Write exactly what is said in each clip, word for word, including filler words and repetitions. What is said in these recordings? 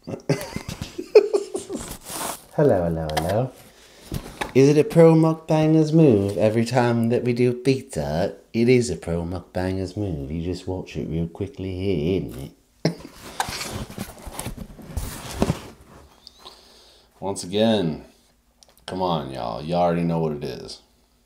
Hello, hello, hello. Is it a pro mukbangers move every time that we do pizza? It is a pro mukbangers move. You just watch it real quickly here, isn't it? Once again, come on, y'all. You already know what it is.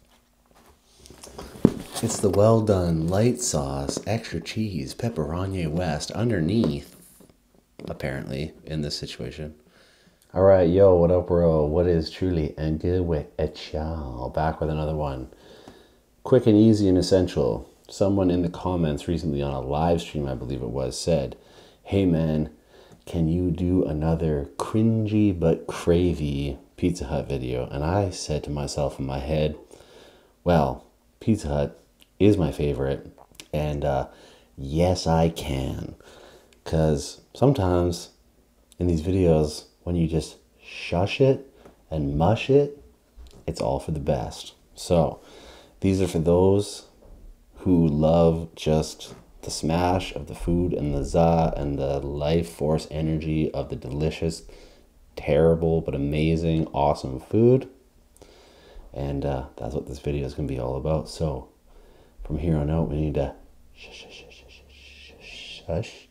It's the well done light sauce, extra cheese, pepperoni west underneath, apparently, in this situation. All right, yo, what up, bro? What is truly and good with a y'all? Back with another one. Quick and easy and essential. Someone in the comments recently on a live stream, I believe it was, said, hey man, can you do another cringy but cravey Pizza Hut video? And I said to myself in my head, well, Pizza Hut is my favorite, and uh, yes, I can. Because sometimes in these videos, when you just shush it and mush it, it's all for the best. So these are for those who love just the smash of the food and the za and the life force energy of the delicious, terrible, but amazing, awesome food. And uh, that's what this video is going to be all about. So from here on out, we need to shush, shush, shush, shush, shush.